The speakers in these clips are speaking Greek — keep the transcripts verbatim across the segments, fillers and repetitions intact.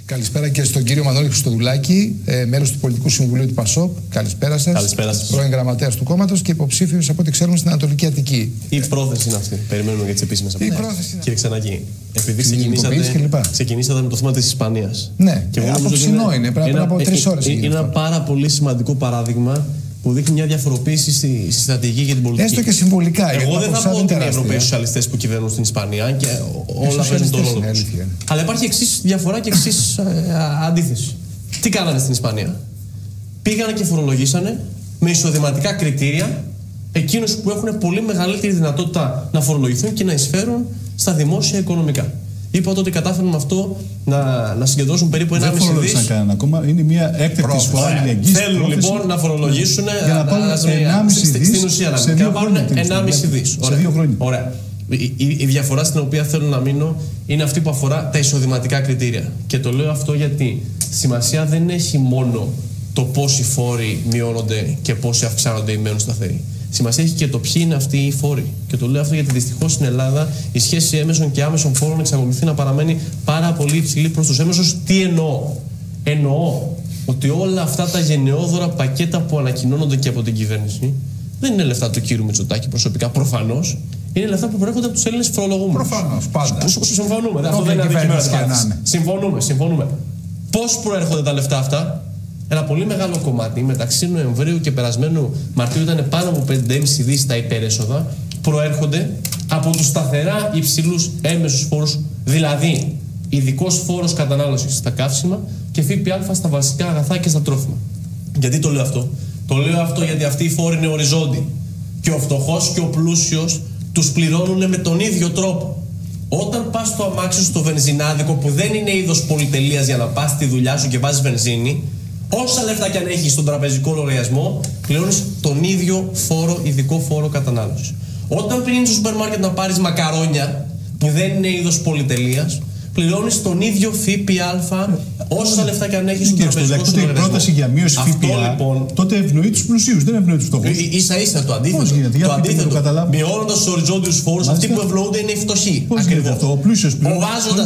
Καλησπέρα και στον κύριο Μανώλη Χριστοδουλάκη, ε, μέλος του Πολιτικού Συμβουλίου του ΠΑΣΟΚ. Καλησπέρα σας. Καλησπέρα σας. Πρώην γραμματέας του κόμματος και υποψήφιος από ό,τι ξέρουμε στην Ανατολική Αττική. Η πρόθεση είναι αυτή. Περιμένουμε για τις επίσημες απαντήσεις. Κύριε Ξενάκη, επειδή ξεκινήσατε, ξεκινήσατε με το θέμα της Ισπανίας. Ναι, και ε, από ψινό είναι, πρέπει να από τρεις ώρες. Είναι ένα πάρα πολύ σημαντικό παράδειγμα που δείχνει μια διαφοροποίηση στη, στη στρατηγική και την πολιτική. Έστω και συμβολικά. Εγώ δεν θα πω ότι είναι οι Ευρωπαίοι σοσιαλιστές που κυβερνούν στην Ισπανία και όλα παίζουν τον ρόλο τους. Αλλά υπάρχει εξής διαφορά και εξής ε, αντίθεση. Τι κάνανε στην Ισπανία? Πήγανε και φορολογήσανε με εισοδηματικά κριτήρια εκείνους που έχουν πολύ μεγαλύτερη δυνατότητα να φορολογηθούν και να εισφέρουν στα δημόσια οικονομικά. Είπα ότι κατάφεραν με αυτό να, να συγκεντρώσουν περίπου ένα μισή δις. Δεν κανένα ακόμα. Είναι μια έκτακτη φορά αλληλεγγύης. Θέλουν λοιπόν να φορολογήσουν για να πάρουν ενάμιση δις στην ουσία να πάρουν ενάμιση δις. Σε δύο χρόνια. Ωραία. Η, η, η διαφορά στην οποία θέλω να μείνω είναι αυτή που αφορά τα εισοδηματικά κριτήρια. Και το λέω αυτό γιατί σημασία δεν έχει μόνο το πόσοι φόροι μειώνονται και πόσοι αυξάνονται ή μένουν σταθεροί. Σημασία έχει και το ποιοι είναι αυτοί οι φόροι. Και το λέω αυτό γιατί δυστυχώς στην Ελλάδα η σχέση έμεσων και άμεσων φόρων εξακολουθεί να παραμένει πάρα πολύ υψηλή προς τους έμεσους. Τι εννοώ? Εννοώ ότι όλα αυτά τα γενναιόδωρα πακέτα που ανακοινώνονται και από την κυβέρνηση δεν είναι λεφτά του κύριου Μητσοτάκη προσωπικά, προφανώς. Είναι λεφτά που προέρχονται από τους Έλληνες φορολογούμενους. Προφανώς, πάντα. Συμφωνούμε. Αυτό δεν είναι αντικείμενο δebate. Συμφωνούμε, συμφωνούμε. Πώς προέρχονται τα λεφτά αυτά? Ένα πολύ μεγάλο κομμάτι μεταξύ Νοεμβρίου και περασμένου Μαρτίου ήταν πάνω από πέντε κόμμα πέντε δις τα υπερέσοδα, προέρχονται από τους σταθερά υψηλούς έμεσους φόρους, δηλαδή ειδικός φόρος κατανάλωσης στα καύσιμα και ΦΠΑ στα βασικά αγαθά και στα τρόφιμα. Γιατί το λέω αυτό? Το λέω αυτό γιατί αυτοί οι φόροι είναι οριζόντιοι και ο φτωχός και ο πλούσιος τους πληρώνουν με τον ίδιο τρόπο. Όταν πας στο αμάξι σου στο βενζινάδικο που δεν είναι είδος πολυτελείας για να πας στη δουλειά σου και βάζεις βενζίνη, όσα λεφτά και αν έχεις στον τραπεζικό λογαριασμό, πληρώνεις τον ίδιο φόρο, ειδικό φόρο κατανάλωσης. Όταν πηγαίνεις στο σούπερ μάρκετ να πάρεις μακαρόνια, που δεν είναι είδος πολυτελείας, πληρώνεις τον ίδιο ΦΠΑ, όσα λεφτά και αν έχεις στον τραπεζικό λογαριασμό. Η πρόταση για μείωση ΦΠΑ λοιπόν, τότε ευνοεί τους πλουσίους, δεν ευνοεί τους φτωχούς. Ίσα ίσα το αντίθετο. Πώς γίνεται? Το αντίθετο. Μειώνοντας τους οριζόντιους φόρους, αυτοί που ευνοούνται είναι οι φτωχοί. Πώς γίνεται αυτό? Ο πλούσιος πληρώνει.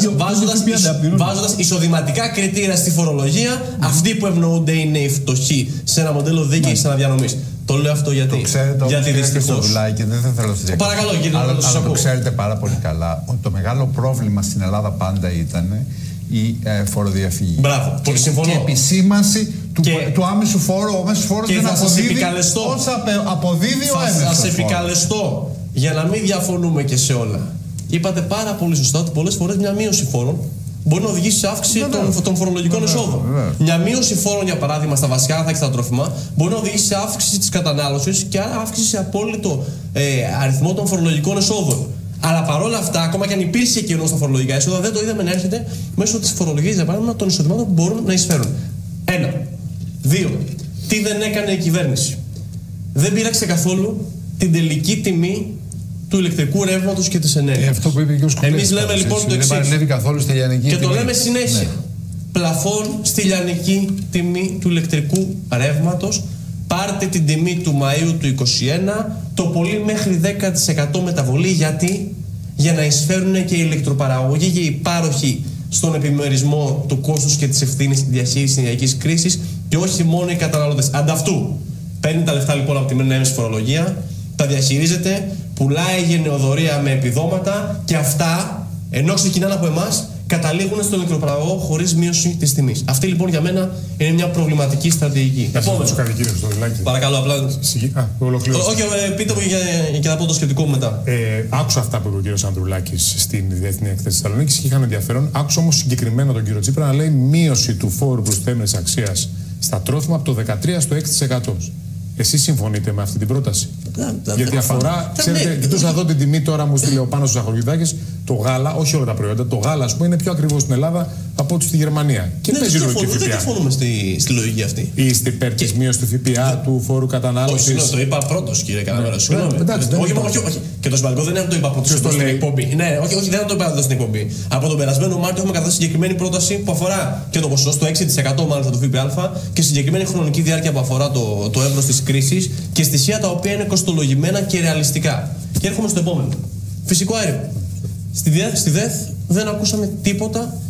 Βάζοντας εισοδηματικά κριτήρια στη φορολογία, αυτοί που ευνοούνται είναι οι φτωχοί. Σε ένα μοντέλο δίκαιης αναδιανομής. Το λέω αυτό γιατί. Το ξέρετε γιατί όμως, κύριε Χριστοδουλάκη, δεν θα θέλω να σας διακόψω. Παρακαλώ, κύριε, αλλά, να αλλά το ξέρετε πάρα πολύ καλά ότι το μεγάλο πρόβλημα στην Ελλάδα πάντα ήταν η ε, φοροδιαφυγή. Μπράβο, πολύ συμφωνώ. Και επισήμανση του, και, του άμεσου φόρου. Ο άμεσος φόρος δεν αποδίδει όσα αποδίδει ο έμεσος φόρος. Θα σας επικαλεστώ για να μην διαφωνούμε και σε όλα. Είπατε πάρα πολύ σωστά ότι πολλές φορές μια μείωση φόρων μπορεί να οδηγήσει σε αύξηση των, των φορολογικών εσόδων. Μια μείωση φόρων, για παράδειγμα, στα βασικά αγαθά και στα τρόφιμα, μπορεί να οδηγήσει σε αύξηση της κατανάλωσης και άρα αύξηση σε απόλυτο ε, αριθμό των φορολογικών εσόδων. Αλλά παρόλα αυτά, ακόμα και αν υπήρχε κενό στα φορολογικά έσοδα, δεν το είδαμε να έρχεται μέσω της φορολογίας, για παράδειγμα, των εισοδημάτων που μπορούν να εισφέρουν. Ένα. Δύο. Τι δεν έκανε η κυβέρνηση? Δεν πείραξε καθόλου την τελική τιμή του ηλεκτρικού ρεύματος και της ενέργειας. Ε, αυτό που είπε και ο Σκουλέας. Εμείς λέμε λοιπόν το εξής. Δεν παρενέβη καθόλου στη λιανική και τιμή. το λέμε συνέχεια. Ναι. Πλαφόν στη λιανική τιμή του ηλεκτρικού ρεύματος. Πάρτε την τιμή του Μαΐου του είκοσι ένα, το πολύ μέχρι δέκα τοις εκατό μεταβολή. Γιατί? Για να εισφέρουν και οι ηλεκτροπαραγωγοί και οι πάροχοι στον επιμερισμό του κόστους και της ευθύνης στη διαχείριση της ενεργειακής κρίσης και όχι μόνο οι καταναλωτές. Ανταυτού, παίρνει τα λεφτά λοιπόν από τη έμεση φορολογία, τα διαχειρίζεται, πουλάει γενεοδορία με επιδόματα και αυτά, ενώ ξεκινάνε από εμάς, καταλήγουν στον ηλεκτροπαραγωγό χωρίς μείωση της τιμής. Αυτή λοιπόν για μένα είναι μια προβληματική στρατηγική. Επόμενο. Παρακαλώ, απλά. Α, ολοκλήρωση. Όχι, πείτε μου για, για να πω το σχετικό μου μετά. Ε, άκουσα αυτά που είπε ο κύριος Ανδρουλάκης στην Διεθνή Έκθεση Θεσσαλονίκης και είχαν ενδιαφέρον. Άκουσα όμως συγκεκριμένα τον κύριο Τσίπρα να λέει μείωση του φόρου προσθέμενης αξίας στα τρόφιμα από το δεκατρία στο έξι τοις εκατό. Εσείς συμφωνείτε με αυτή την πρόταση? Γιατί αφορά, ξέρετε, κοιτούσα εδώ την τιμή τώρα μου στείλε ο Πάνος Ζαχαριουδάκης, το γάλα, όχι όλα τα προϊόντα, το γάλα ας πούμε είναι πιο ακριβό στην Ελλάδα από ό,τι στη Γερμανία. Και ναι, παίζει λογική ΦΠΑ. Δεν διαφωνούμε στη, στη λογική αυτή. Είστε υπέρ της μείωσης του ΦΠΑ, του φόρου κατανάλωσης? Όχι, το είπα πρώτος, κύριε Καναβέρα. Συγγνώμη. Όχι, όχι. Και το σημαντικό δεν είναι να το είπα πρώτος στην εκπομπή. Ναι, όχι, όχι, δεν το είπα στην εκπομπή. Από τον περασμένο Μάρτιο έχουμε καταθέσει συγκεκριμένη πρόταση που αφορά και το ποσοστό στο έξι τοις εκατό μάλιστα του ΦΠΑ και συγκεκριμένη χρονική διάρκεια που αφορά το, το εύρος της κρίσης και στοιχεία τα οποία είναι κοστολογημένα και ρεαλιστικά. Και έρχομαι στο επόμενο. Φυσικό αέριο. Στη ΔΕΘ, στη ΔΕΘ δεν ακούσαμε τίποτα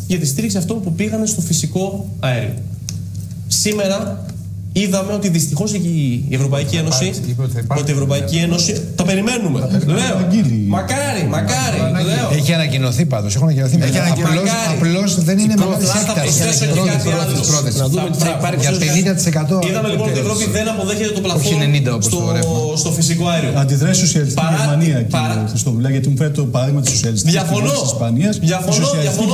για τη στήριξη αυτών που πήγαν στο φυσικό αέριο. Σήμερα είδαμε ότι δυστυχώς η Ευρωπαϊκή Ένωση. Ότι η Ευρωπαϊκή Ένωση. Το περιμένουμε. Λέω. Μακάρι, μακάρι. Έχει ανακοινωθεί πάντως. Έχουν ανακοινωθεί μετά. Απλώς δεν είναι μεγάλη έκταση. Να δούμε τι θα υπάρξει. Για πενήντα τοις εκατό. Είδαμε λοιπόν ότι η Ευρώπη δεν αποδέχεται το πλαφόν στο φυσικό αέριο. Αντιδράσει η σοσιαλιστική Γερμανία, κύριε Χριστοδουλάκη, γιατί μου φέρετε το παράδειγμα τη σοσιαλιστική Γερμανία. Διαφωνώ.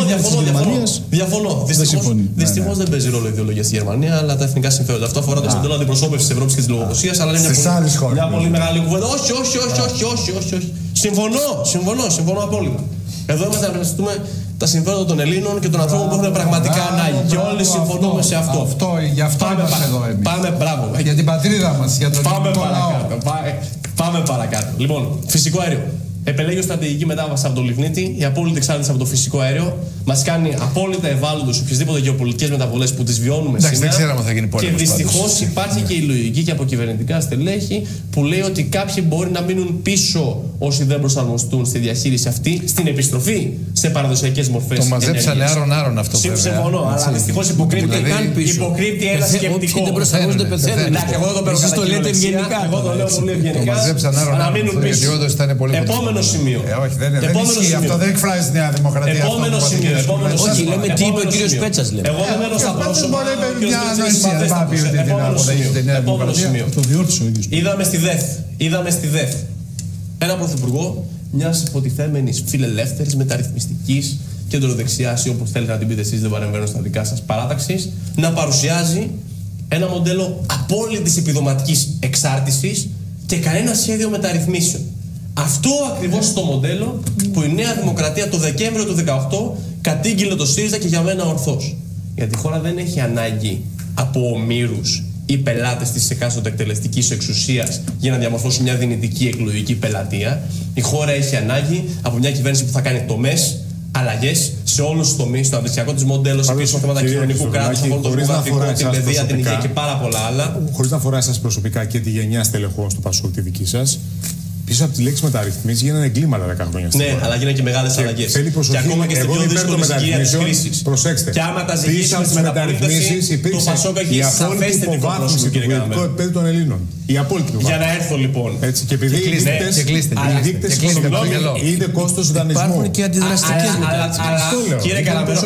Διαφωνώ. Δυστυχώς δεν παίζει ρόλο η ιδεολογία στη Γερμανία, αλλά τα εθνικά συμφέροντα. Αυτό αφορά το μοντέλο αντιπροσώπευση τη Ευρώπη και τη λογοδοσία, αλλά είναι μια πολύ μεγάλη κουβέντα. Όχι, όχι, όχι, όχι, όχι, όχι, όχι. Συμφωνώ, συμφωνώ, συμφωνώ απόλυτα. Εδώ είμαστε να αναζητούμε τα συμφέροντα των Ελλήνων και των ανθρώπων που έχουν πραγματικά ανάγκη. Και όλοι συμφωνούμε σε αυτό. Αυτό, γι' αυτό είμαστε εδώ εμείς. Πάμε, μπράβο. Για την πατρίδα μας, για τον ελληνικό λαό. Πάμε παρακάτω. Λοιπόν, φυσικό αέριο. Επελέγει ως στρατηγική μετάβαση από το λιγνίτη, η απόλυτη εξάρτηση από το φυσικό αέριο μας κάνει απόλυτα ευάλωτους σε οποιασδήποτε γεωπολιτικές μεταβολές που τις βιώνουμε εντάξει, σήμερα. Δεν ξέραμε θα γίνει πόλεμος, και δυστυχώς υπάρχει και η λογική και από κυβερνητικά στελέχη που λέει ότι κάποιοι μπορεί να μείνουν πίσω όσοι δεν προσαρμοστούν στη διαχείριση αυτή, στην επιστροφή σε παραδοσιακές μορφές. Το μαζέψανε άρον-άρον αυτό. Συμφωνώ, αλλά δυστυχώς υποκρύπτει ένα σκεπτικό. Δεν προσαρμόζονται πεθαίνουν. Εγώ το παίρνω κατά ευγενικά. Εγώ το λέω πολύ ευγενικά. Το μαζέψανε άρον-άρον. Γιατί όντως ήταν πολύ Επόμενο σημείο. Ε, όχι, δεν, δεν ισχύει. Αυτό δεν εκφράζει τη Νέα Δημοκρατία. Επόμενο αυτό σημείο. Επόμενο όχι, σημείο. λέμε τι είπε ο κύριος Πέτσας. Εγώ δεν μένω στα πρόσωπα. Μια ανοησία. Δεν θα πει ότι την αποδέχεται η Νέα Δημοκρατία. Το διόρθωσε ο ίδιος. Είδαμε στη ΔΕΘ. Είδαμε στη ΔΕΘ. Ένα πρωθυπουργό μιας υποτιθέμενης φιλελεύθερης, μεταρρυθμιστικής, κεντροδεξιάς ή όπως θέλετε να την πείτε εσείς, δεν παρεμβαίνω στα δικά σας, παράταξης, να παρουσιάζει ένα μοντέλο απόλυτης επιδοματικής εξάρτησης και κανένα σχέδιο μεταρρυθμίσεων. Αυτό ακριβώς το μοντέλο που η Νέα Δημοκρατία το Δεκέμβριο του δύο χιλιάδες δεκαοκτώ κατήγγειλε το ΣΥΡΙΖΑ και για μένα ορθώς. Γιατί η χώρα δεν έχει ανάγκη από ομήρους ή πελάτες της εκάστοτε εκτελεστικής εξουσίας για να διαμορφώσει μια δυνητική εκλογική πελατεία. Η χώρα έχει ανάγκη από μια κυβέρνηση που θα κάνει τομές, αλλαγές σε όλους τους τομείς, το αναπτυξιακό της μοντέλο, επίσης θέματα κοινωνικού κράτους, το δημογραφικό, την παιδεία, την υγεία και πάρα πολλά άλλα. Χωρίς να αφορά εσάς προσωπικά και τη γενιά στελεχών του Πασόκ τη δική σας, πίσω από τη λέξη μεταρρυθμίσεις γίνανε εγκλήματα δέκα χρόνια. Ναι, αλλά γίνανε και μεγάλες αλλαγές. Και ακόμα και στην πιο δύσκολη συγκυρία της κρίσης. Προσέξτε. Και άμα τα ζυγίσουμε στη μεταρρύθμιση, το Πασόκ έχει σαφέστερη υποβάθμιση του πολιτικού επίπεδου των Ελλήνων. Η απόλυτη Για να έρθω λοιπόν. Έτσι, και επειδή οι δείκτες είναι κόστος δανεισμού. Υπάρχουν και αντιδραστικές μεταρρυθμίσεις. Κύριε Καραμπέρο,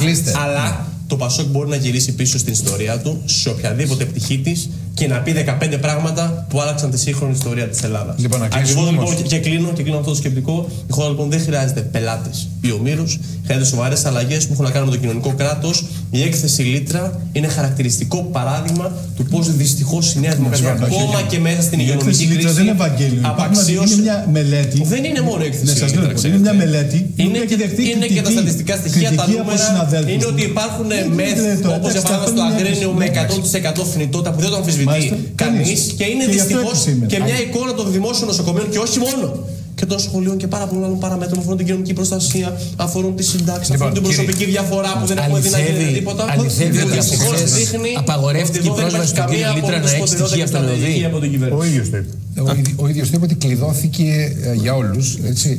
αλλά το Πασόκ μπορεί να γυρίσει πίσω στην ιστορία του, σε οποιαδήποτε πτυχή της και να πει δεκαπέντε πράγματα που άλλαξαν τη σύγχρονη ιστορία της Ελλάδας. Λοιπόν, Ακριβώς λοιπόν, και, και κλείνω, και κλείνω αυτό το σκεπτικό. Η χώρα λοιπόν δεν χρειάζεται πελάτες ή ομήρους, χρειάζεται σοβαρές αλλαγές που έχουν να κάνουν με το κοινωνικό κράτος. Η έκθεση Λίτρα είναι χαρακτηριστικό παράδειγμα του πώς δυστυχώς η Νέα Δημοκρατία, ακόμα και μέσα στην υγειονομική κρίση, δεν είναι Ευαγγέλιο. απαξίωσε. Είναι μια μελέτη. Δεν είναι μόνο η έκθεση Λίτρα. Είναι μια μελέτη. Είναι και τα στατιστικά στοιχεία, τα νούμερα. Είναι ότι υπάρχουν μεθ, όπως για παράδειγμα στο Αγρίνιο, με εκατό τοις εκατό θνητότητα που δεν το αμφισβητεί κανείς, και είναι δυστυχώς και μια εικόνα των δημόσιων νοσοκομείων και όχι μόνο. Και των σχολείων και πάρα πολλών άλλων παραμέτρων που αφορούν την κοινωνική προστασία, αφορούν τη συντάξη, αφορούν την προσωπική διαφορά που δεν έχουμε δει να γίνει τίποτα. Αληθεύει ότι απαγορεύτηκε η πρόσβαση του κύριου Λίτρα να έχει στοιχεία από τον ΕΟΔΗ. Ο ίδιος το είπε. Ο ίδιος το είπε ότι κλειδώθηκε για όλους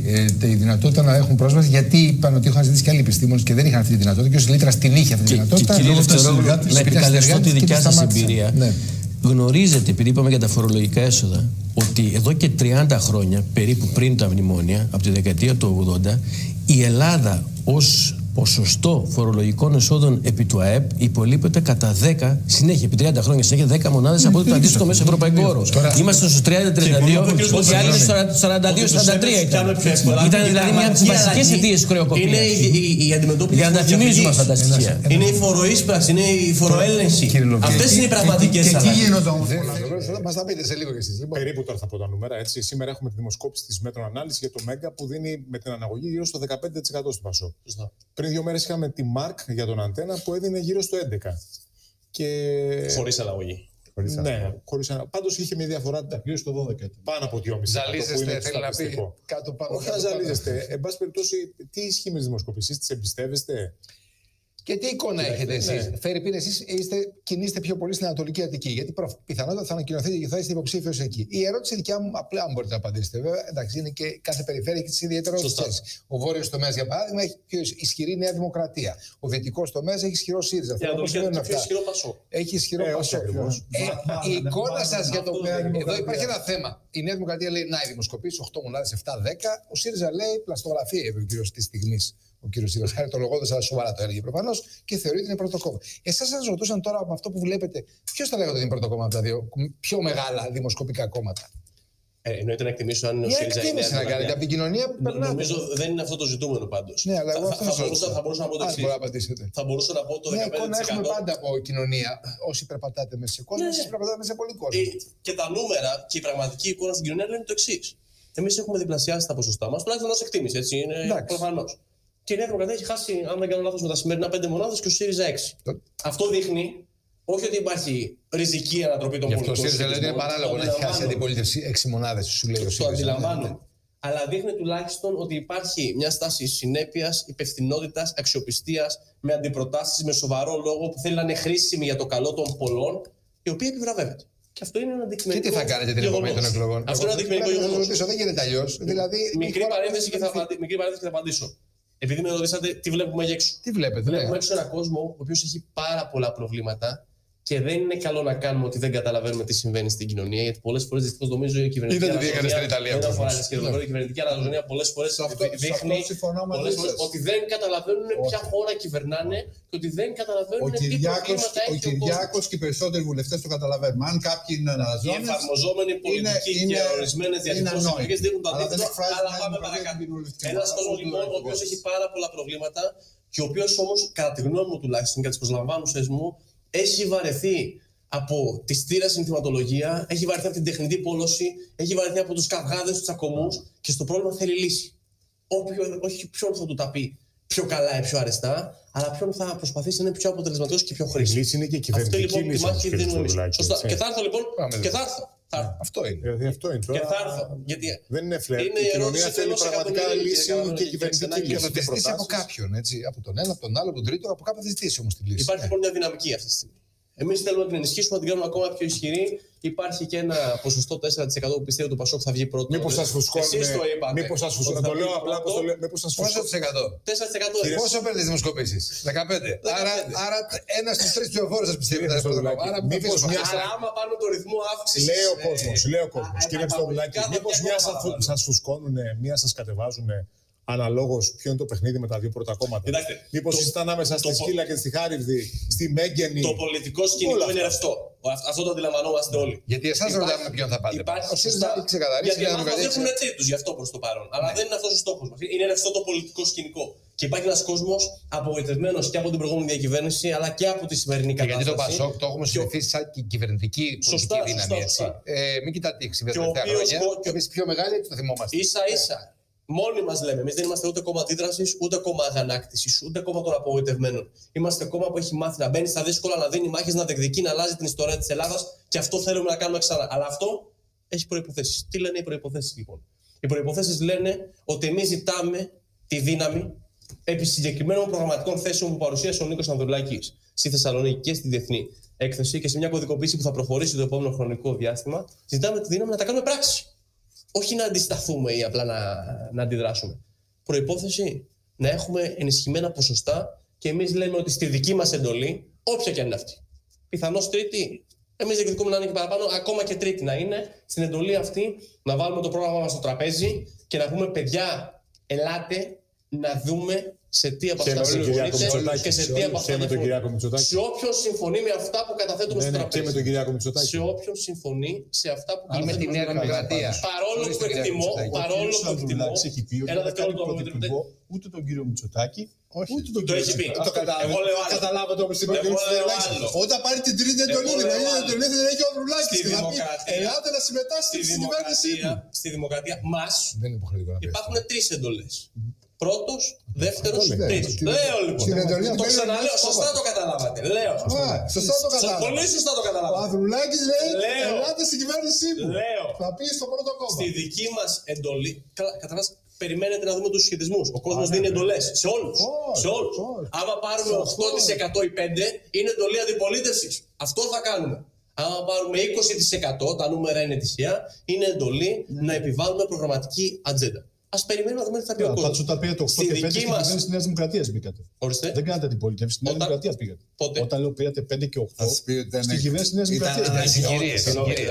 η δυνατότητα να έχουν πρόσβαση, γιατί είπαν ότι είχαν ζητήσει και άλλοι επιστήμονες και δεν είχαν αυτή τη δυνατότητα. Και ο Λίτρας την είχε αυτή τη δυνατότητα. Και κύριε να επικαλεστώ τη δικιά σας εμπειρία. Γνωρίζετε, επειδή είπαμε για τα φορολογικά έσοδα, ότι εδώ και τριάντα χρόνια, περίπου πριν τα μνημόνια, από τη δεκαετία του ογδόντα, η Ελλάδα ως ποσοστό φορολογικών εσόδων επί του ΑΕΠ υπολείπεται κατά δέκα, συνέχεια, επί τριάντα χρόνια, συνέχεια δέκα μονάδες από το αντίστοιχο μέσο ευρωπαϊκό όρο. Είμαστε στους τριάντα τριάντα δύο, ότι άλλοι είναι σαράντα δύο σαράντα τρία ήταν. Ήταν δηλαδή μια από τις βασικές αιτίες χρεοκοπίας. Είναι η αντιμετώπιση για να τα θυμίζουμε αυτά τα στοιχεία. Είναι η φοροείσπραξη, είναι η φοροέλεγχη. Αυτές είναι οι πραγματικές αλλαγές. Και τι γίνονται όμως. Μας τα πείτε σε λίγο κι εσείς. Περίπου τώρα θα πω τα νούμερα. Έτσι. Σήμερα έχουμε τη δημοσκόπηση της Μέτρων Ανάλυσης για το Μέγκα που δίνει με την αναγωγή γύρω στο δεκαπέντε τοις εκατό στο Πασόκ. Πριν δύο μέρες είχαμε τη Μάρκ για τον Αντένα που έδινε γύρω στο έντεκα. Και... Χωρίς αναγωγή. Χωρίς ναι, χωρίς αναγωγή. Πάντως είχε μια διαφορά γύρω στο δώδεκα. Πάνω από δυόμισι τοις εκατό. Ζαλίζεστε, θέλει να πει κάτω πάνω. Όχι να ζαλίζεστε. Εν πάση περιπτώσει, τι ισχύει με τις δημοσκοπήσεις, τις εμπιστεύεστε? Και τι εικόνα έχετε εσείς? Ναι. Φερρυπίν, εσείς κινείστε πιο πολύ στην Ανατολική Αττική, γιατί πιθανότατα θα ανακοινωθείτε και θα είστε υποψήφιος εκεί. Η ερώτηση δικιά μου, απλά αν μπορείτε να απαντήσετε, βέβαια, εντάξει, είναι και κάθε περιφέρεια έχει τις ιδιαιτερότητες. Ο βόρειος τομέας, για παράδειγμα, έχει πιο ισχυρή Νέα Δημοκρατία. Ο δυτικός τομέας έχει ισχυρό ΣΥΡΙΖΑ. Έχει ισχυρό ΠΑΣΟΚ. Έχει ισχυρό ΠΑΣΟΚ. Η εικόνα σας για το. Εδώ υπάρχει ένα θέμα. Η Νέα Δημοκρατία λέει να οι δημοσκοπήσεις οκτώ μονάδες, επτά δέκα. Ο ΣΥΡΙΖΑ λέει πλαστογραφία, είπε ο κύριος τη στιγμή. Ο κύριος Σίγας, χαριτολογώντας, αλλά σοβαρά το έλεγε προφανώς και θεωρεί ότι είναι πρώτο κόμμα. Εσάς σας ρωτούσαν τώρα από αυτό που βλέπετε, ποιος θα λέγατε ότι είναι πρώτο κόμμα από τα δύο πιο μεγάλα δημοσκοπικά κόμματα? Ε, εννοείται να εκτιμήσω αν είναι ο ΣΥΡΙΖΑ ή να κάνετε από την κοινωνία που περνάτε. Νομίζω δεν είναι αυτό το ζητούμενο πάντως. Ναι, αλλά εγώ θα, θα, μπορούσα, θα μπορούσα να πω το εξής. Θα μπορούσα να πω το δεκαπέντε τοις εκατό. Ναι, εικόνα έχουμε πάντα από κοινωνία. Όσοι περπατάτε μέσα σε κόσμο, εσείς περπατάτε μέσα σε πολύ κόσμο. Και τα νούμερα και η πραγματική εικόνα στην κοινωνία λένε το εξής. Εμείς έχουμε διπλασιάσει τα ποσοστά μας, τουλάχιστον ως εκτίμηση, έτσι είναι προφανώς. Και η Νέα Δημοκρατία έχει χάσει, αν δεν κάνω λάθος, με τα σημερινά πέντε μονάδες και ο ΣΥΡΙΖΑ έξι. Το... Αυτό δείχνει όχι ότι υπάρχει ριζική ανατροπή των πολιτικών. Γι' αυτό ο ΣΥΡΙΖΑ λέει ότι είναι παράλογο να έχει χάσει αντιπολίτευση έξι μονάδες, σου λέει ο ΣΥΡΙΖΑ. Το αντιλαμβάνω. Αλλά δείχνει τουλάχιστον ότι υπάρχει μια στάση συνέπειας, υπευθυνότητας, αξιοπιστίας, με αντιπροτάσεις, με σοβαρό λόγο που θέλει να είναι χρήσιμη για το καλό των πολλών, η οποία επιβραβεύεται. Και αυτό είναι ένα αντικειμενικό. Και τι θα κάνετε την επόμενη των εκλογών? Αυτό είναι ένα αντικειμενικό γεγονός. Δεν γίνεται αλλιώς. Μικρή παρένθεση και θα απαντήσω. Επειδή με ρωτήσατε τι βλέπουμε για έξω. Τι βλέπετε, βλέπουμε ναι. έξω έναν κόσμο ο οποίος έχει πάρα πολλά προβλήματα και δεν είναι καλό να κάνουμε ότι δεν καταλαβαίνουμε τι συμβαίνει στην κοινωνία. Γιατί πολλές φορές δυστυχώς νομίζω η κυβερνητική αναζωνία. Δεν αφορά τη σχεδόν. Η κυβερνητική αναζωνία πολλές φορές δείχνει ότι δεν καταλαβαίνουν ποια χώρα κυβερνάνε και ότι δεν καταλαβαίνουν τι προβλήματα έχει ο Κυριάκος και οι περισσότεροι βουλευτές το καταλαβαίνουν. Αν κάποιοι είναι αναζώνες. Οι εφαρμοζόμενοι πολιτικοί και ορισμένες διαδικασίες πολιτικές δείχνουν το αντίθετο. Αλλά πάμε παρακάτω. Ένας κόσμος λοιπόν ο οποίος έχει πάρα πολλά προβλήματα και ο οποίος όμως, κατά τη γνώμη μου τουλάχιστον και τις προσλαμβάνουσες μου, έχει βαρεθεί από τη στήρα συνθηματολογία, έχει βαρεθεί από την τεχνητή πόλωση, έχει βαρεθεί από τους καυγάδες, τους τσακωμούς και στο πρόβλημα θέλει λύση. Όποιο, όχι ποιον θα του τα πει πιο καλά ή πιο αρεστά, αλλά ποιον θα προσπαθήσει να είναι πιο αποτελεσματικός και πιο χρήσιμος. Η λύση είναι και η κυβερνητική λύση. Αυτή λοιπόν τη μάχη δίνουμε εμείς. Σωστά. Και θα έρθω λοιπόν. Και θα έρθω. Θα... Αυτό είναι. Δηλαδή, αυτό είναι. Και θα έρθω. Γιατί δεν είναι φλερ. Η κοινωνία θέλει πραγματικά λύση και κυβερνητική λύση. Και θα τη ζητήσει από κάποιον. Έτσι, από τον ένα, από τον άλλο, από τον τρίτο, από κάποιον θα ζητήσει όμως τη λύση. Υπάρχει λοιπόν μια δυναμική αυτή τη στιγμή. Εμείς θέλουμε να την ενισχύσουμε, να την κάνουμε ακόμα πιο ισχυρή. Υπάρχει και ένα ποσοστό τέσσερα τοις εκατό που πιστεύω ότι το Πασόκ θα βγει πρώτο. Μήπως σας φουσκώνουν. Εσείς το είπατε. Μήπως σας φουσκώνουν. Το λέω απλά πως το λέω. Μήπως σας φουσκώνουν. Πόσο τέσσερα τοις εκατό. Πόσο παίρνετε τις δημοσκοπήσεις? δεκαπέντε. Άρα, άρα ένας στους τρεις ψηφοφόρους σας πιστεύει ότι θα είναι πρώτο. Άρα, μήπως μια. Αλλά άμα πάρουμε το ρυθμό αύξησης. Λέει ο κόσμος. Λέει ο κόσμος. Κύριε Χριστοδουλάκη, μήπως μια σας φουσκώνουν, μια σας κατεβάζουν. Αναλόγως ποιο είναι το παιχνίδι με τα δύο πρώτα κόμματα. Μήπως ήσασταν ανάμεσα στη Σκύλα και στη Χάριβδη, στη Μέγγενη. Το πολιτικό σκηνικό είναι ρευστό. Αυτό το αντιλαμβανόμαστε όλοι. Γιατί εσάς ρωτάμε με ποιον θα πάτε. Ο ΣΥΡΙΖΑ έχει ξεκαθαρίσει. Γιατί μας έχουν τρίτους γι' αυτό προς το παρόν. Αλλά δεν είναι αυτός ο στόχος μας. Είναι ρευστό το πολιτικό σκηνικό. Και υπάρχει ένας κόσμος απογοητευμένος και από την προηγούμενη διακυβέρνηση αλλά και από τη σημερινή κατάσταση. Γιατί το Πασόκ το έχουμε συνηθίσει σαν κυβερνητική πολιτική δύναμη. Μην κοιτάτε εξυπηρετικά χρόνια. Και εμείς πιο μεγάλη έτσι το θυμόμαστε. Ίσα ίσα. Μόνοι μας λέμε, εμείς δεν είμαστε ούτε κόμμα αντίδρασης, ούτε κόμμα αγανάκτησης, ούτε κόμμα των απογοητευμένων. Είμαστε κόμμα που έχει μάθει να μπαίνει στα δύσκολα, να δίνει μάχες, να διεκδικεί, να αλλάζει την ιστορία της Ελλάδας και αυτό θέλουμε να κάνουμε ξανά. Αλλά αυτό έχει προϋποθέσεις. Τι λένε οι προϋποθέσεις λοιπόν? Οι προϋποθέσεις λένε ότι εμείς ζητάμε τη δύναμη επί συγκεκριμένων προγραμματικών θέσεων που παρουσίασε ο Νίκος Ανδρουλάκης στη Θεσσαλονίκη και στη Διεθνή Έκθεση και σε μια κωδικοποίηση που θα προχωρήσει το επόμενο χρονικό διάστημα. Ζητάμε τη δύναμη να τα κάνουμε πράξη. Όχι να αντισταθούμε ή απλά να, να αντιδράσουμε. Προϋπόθεση να έχουμε ενισχυμένα ποσοστά και εμείς λέμε ότι στη δική μας εντολή, όποια και αν είναι αυτή. Πιθανώς τρίτη, εμείς διεκδικούμε να είναι και παραπάνω, ακόμα και τρίτη να είναι, στην εντολή αυτή να βάλουμε το πρόγραμμα μας στο τραπέζι και να πούμε παιδιά, ελάτε να δούμε σε τι από αυτά συμφωνείτε και σε τι από αυτά διαφωνείτε. Σε όποιον συμφωνεί με αυτά που καταθέτουμε στο τραπέζι. Και με τον Κυριάκο Μητσοτάκη. Σε όποιον συμφωνεί σε αυτά που καταθέτουμε στο τραπέζι. Παρόλο που εκτιμώ, παρόλο που εκτιμώ, ένα δευτερόλεπτο ούτε τον κύριο Μητσοτάκη, ούτε τον κύριο Μητσοτάκη. Εγώ λέω άλλο. Καταλάβατε όμως την περίπτωση. Όταν πάρει την τρίτη εντολή, δηλαδή την εντολή δεν έχει ο Ανδρουλάκης. Ελάτε να συμμετάσχετε στην κυβέρνησή του. Στη δημοκρατία μας υπάρχουν τρεις εντολές. Πρώτος, δεύτερος, τρίτος. Λέω λοιπόν. Το ξαναλέω, σωστά το καταλάβατε. Λέω. Σωστά το καταλάβατε. Πολύ σωστά το καταλάβατε. Ο Ανδρουλάκης λέει: ελάτε στην κυβέρνησή μου. Λέω. Θα πει στο πρώτο κόμμα. Στη δική μας εντολή. Καταρχάς, περιμένετε να δούμε τους συσχετισμούς. Ο κόσμος δίνει εντολές σε όλους. Σε όλους. Άμα πάρουμε οκτώ τοις εκατό ή πέντε τοις εκατό, είναι εντολή αντιπολίτευσης. Αυτό θα κάνουμε. Άμα πάρουμε είκοσι τοις εκατό, τα νούμερα είναι τυχαία, είναι εντολή ναι. να επιβάλλουμε προγραμματική ατζέντα. Ας περιμένουμε να δούμε τι θα πει ο κόσμος. Πάντως όταν πήγατε οκτώ και πέντε στην κυβέρνηση της Νέας Δημοκρατίας μπήκατε. Ορίστε. Δεν κάνατε αντιπολίτευση, στη Νέα Δημοκρατία πήγατε. Πότε? Όταν λέω πήγατε πέντε και οκτώ, στην κυβέρνηση της Νέας Δημοκρατίας. Ήταν συγκυρίες.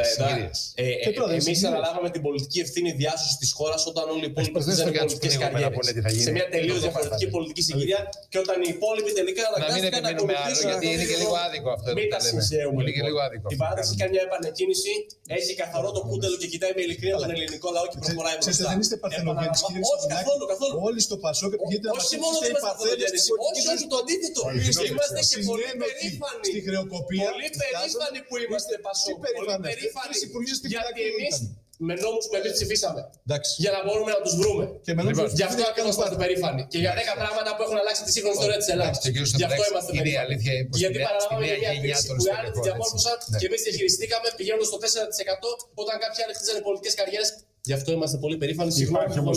Εμείς αναλάβαμε την πολιτική ευθύνη διάσωσης της χώρας όταν όλοι οι υπόλοιποι είχαν πολιτικές καριέρες. Σε μια τελείως διαφορετική πολιτική συγκυρία και όταν οι υπόλοιποι τελικά αναγκάστηκαν να ακολουθήσουν. Γιατί είναι και λίγο άδικο αυτό. Μην τα συγχαίουμε. Η παράταση κάνει μια επανεκκίνηση, έχει καθαρό το κούντελο και κοιτάει με ειλικρίνεια τον ελληνικό λαό και προχωράει μπροστά. Δεν είστε παρθενογέννης, κύριε Σωτηράκη. Όλοι στο Πασόκ πηγαίνετε να όχι μόνο δεν είμαστε παρθενογέννης, όχι, όχι το αντίθετο. Είμαστε και πολύ περήφανοι. Στη χρεοκοπία. Πολύ περήφανοι που είμαστε Πασόκ. Πολύ περήφανοι. Γιατί εμείς με νόμους που εμείς ψηφίσαμε. Για να μπορούμε να τους βρούμε. Γι' αυτό ακριβώς είμαστε περήφανοι. Και για δέκα πράγματα που έχουν αλλάξει τη σύγχρονη ιστορία της Ελλάδας. Γι' αυτό είμαστε περήφανοι. Γιατί παραλάβαμε μια κρίση που οι άλλοι τη διαμόρφωσαν και εμείς διαχειριστήκαμε πηγαίνοντας στο τέσσερα τοις εκατό όταν κάποιοι άλλοι χτίζανε πολιτικές καριέρες. Γι' αυτό είμαστε πολύ περήφανοι. Υπάρχει όμως,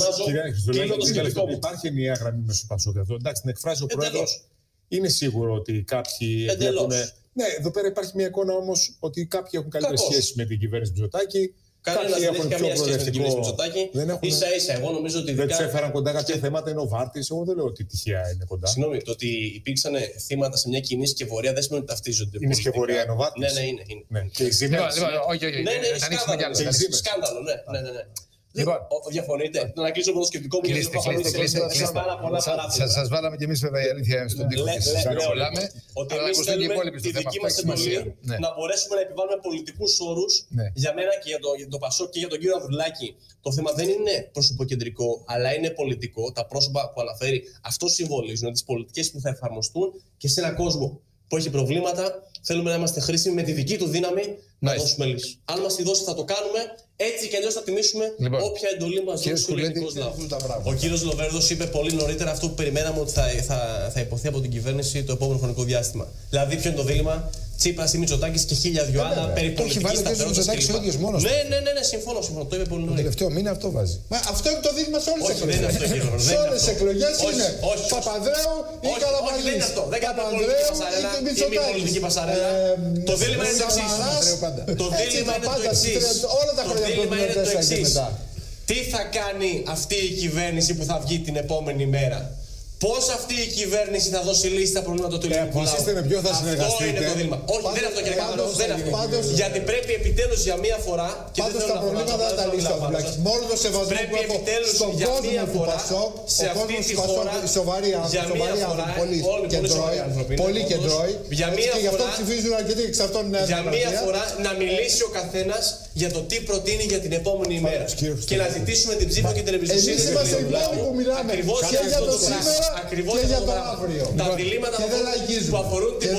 υπάρχει μια γραμμή μέσα στο Πασόκ εδώ. Εντάξει, την εκφράζει ο πρόεδρος. Είναι σίγουρο ότι κάποιοι έχουν. Ναι, εδώ πέρα υπάρχει μια εικόνα όμως ότι κάποιοι έχουν καλύτερες σχέσεις με την κυβέρνηση Μητσοτάκη. Κανένα δεν έχει καμία σχέση με την κυβέρνηση Μητσοτάκη. Ίσα ίσα, εγώ νομίζω ότι. Δεν του έφεραν κοντά κάποια θέματα, είναι ο Βάρτης. Εγώ δεν λέω ότι τυχαία είναι κοντά. Συγγνώμη, το ότι υπήρξαν θύματα σε μια κοινή σκευωρία δεν σημαίνει ότι ταυτίζονται. Είναι σκευωρία, είναι ο Βάρτης. Ναι, ναι, είναι. Ναι, και η Ζήμερα. Όχι, όχι. Ναι, ναι, σκάνδαλο, ναι, ναι, ναι. Λοιπόν, διαφωνείτε. Να κλείσω με το σκεπτικό μου γιατί κλείστε. Σας βάλαμε κι εμείς βέβαια η αλήθεια στον τύπο και σας παρακολάμε. Ότι εμείς θέλουμε τη δική μας εντολή να μπορέσουμε να επιβάλλουμε πολιτικούς όρους. Για μένα και για το Πασόκ και για τον κύριο Ανδρουλάκη το θέμα δεν είναι προσωποκεντρικό, αλλά είναι πολιτικό. Τα πρόσωπα που αναφέρει αυτό συμβολίζουν τις πολιτικές που θα εφαρμοστούν και σε έναν κόσμο που έχει προβλήματα. Θέλουμε να είμαστε χρήσιμοι με τη δική του δύναμη να δώσουμε λύση. Αν μας τη δώσει, θα το κάνουμε. Έτσι κι αλλιώς θα τιμήσουμε λοιπόν, όποια εντολή μας δώσει ο ελληνικός λαός. Ο κύριος Λοβέρδος είπε πολύ νωρίτερα αυτό που περιμέναμε ότι θα, θα, θα υποθεί από την κυβέρνηση το επόμενο χρονικό διάστημα. Δηλαδή, ποιο είναι το δίλημμα, Τσίπρας ή Μητσοτάκης και χίλια δυο άλλα περί πολιτικής σταθερότητας κλπ. Ναι, ναι, ναι, ναι, συμφωνώ, συμφωνώ. Το είπε πολύ νωρίτερα. Το τελευταίο μήνα αυτό βάζει. Μα αυτό είναι το δίλημμα σε όλες τις εκλογές. Σε όλες τις εκλογές είναι Παπανδρέου ή Καραμανλής. Δεν είναι αυτό. Δεν κάνουμε πολιτική πασαρέλα. Το δίλημμα είναι το εξής. Το δίλημμα είναι το εξής. Όλα τα χρόνια που είναι το εξής. Τι θα κάνει αυτή η κυβέρνηση που θα βγει την επόμενη μέρα. Πώς αυτή η κυβέρνηση θα δώσει λύση στα προβλήματα του ελληνικού λαού. Αποφασίστε με ποιο θα συνεργαστείτε. Αυτό είναι το δίλημμα. Όχι, δεν είναι αυτό κύριε Καβαλό. Δεν είναι αυτό. Γιατί πρέπει επιτέλους για μία φορά. Πάντως τα προβλήματα δεν τα λύσει ο Ανδρουλάκης. Μόνο το σεβασμό που έχω στον κόσμο του Πασόκ, ο κόσμος του Πασόκ, σοβαροί άνθρωποι, πολύ κεντρώοι. Και γι' αυτό ψηφίζουν αρκετοί εξ αυτών Νέα Δημοκρατία. Για μία φορά να μιλήσει ο καθένας για το τι προτείνει για την επόμενη ημέρα. Και να ζητήσουμε την ψήφο και την εμπιστοσύνη. Εμείς είμαστε οι μόνοι που μιλάμε και για το σήμερα ακριβώς και για το αύριο. Τα διλήμματα που αφορούν την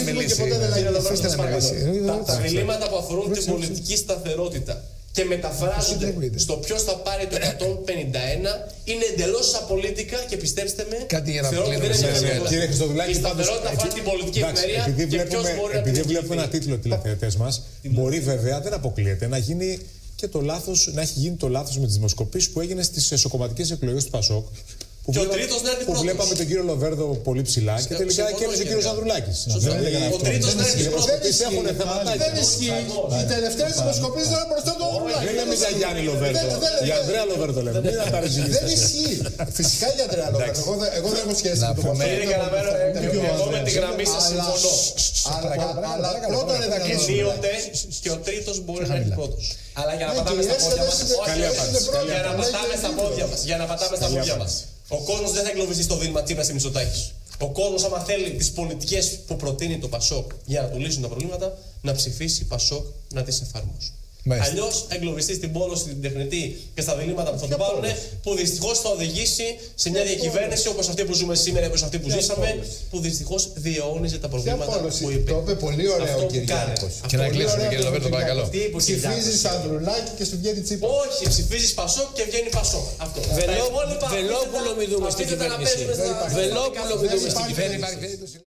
πολιτική Τα διλήμματα που αφορούν την πολιτική σταθερότητα και μεταφράζονται στο ποιος θα πάρει το εκατόν πενήντα ένα είναι εντελώς απολύτικα και πιστέψτε με. Κάτι για να πληρώνουμε. Κύριε Χριστοδουλάκη, η σταθερότητα αφορά την πολιτική ευημερία και ποιος μπορεί να την Επειδή βλέπουμε ένα τίτλο τηλεθεατές μας, μπορεί βέβαια, δεν αποκλείεται, να γίνει και το λάθος, να έχει γίνει το λάθος με τις δημοσκοπήσεις που έγινε στις εσωκομματικές εκλογές του Πασόκ. Που, και βλέπαμε, ο τρίτος να έρθει που βλέπαμε τον κύριο Λοβέρδο πολύ ψηλά και τελικά κέρδισε ο κύριος Ανδρουλάκης. Ο τρίτος να έρθει πρώτος. Δεν ισχύει. Οι τελευταίες δημοσκοπήσεις ήταν μπροστά του Ανδρουλάκη. Δεν λέμε για Γιάννη Λοβέρδο. Για Ανδρέα Λοβέρδο λέμε. Δεν ισχύει. Φυσικά για Ανδρέα Λοβέρδο. Εγώ δεν έχω σχέση με τον Πασόκ. Εγώ με τη γραμμή σας συμφωνώ. Αλλά πρώτα ενίοτε και ο τρίτος μπορεί να έρθει πρώτος. Αλλά για να πατάμε στα πόδια μας. Για να πατάμε στα πόδια μας. Για να πατάμε στα πόδια μας. Ο κόσμος δεν θα εγκλωβιστεί στο δίλημμα Τσίπρας ή Μητσοτάκης. Ο κόσμος, άμα θέλει τις πολιτικές που προτείνει το Πασόκ για να του λύσουν τα προβλήματα, να ψηφίσει Πασόκ να τις εφαρμόσει. Αλλιώς εγκλωβιστεί στην πόλο, στην τεχνητή και στα διλήμματα που θα του πάρουν, που δυστυχώς θα οδηγήσει σε μια διακυβέρνηση όπως αυτή που ζούμε σήμερα, όπως αυτή που ζήσαμε, που δυστυχώς διαιώνιζε τα προβλήματα που είπε. Το είπε πολύ ωραία ο Κυριάκος. Και να κλείσουμε, κύριε Λοβέρδο, παρακαλώ. Ψηφίζεις Ανδρουλάκη και σου βγαίνει Τσίπρα. Όχι, ψηφίζεις Πασόκ και βγαίνει Πασόκ. Αυτό. Βελόπουλο μη δούμε στην κυβέρνηση. Βελόπουλο μη δούμε στην κυβέρνηση.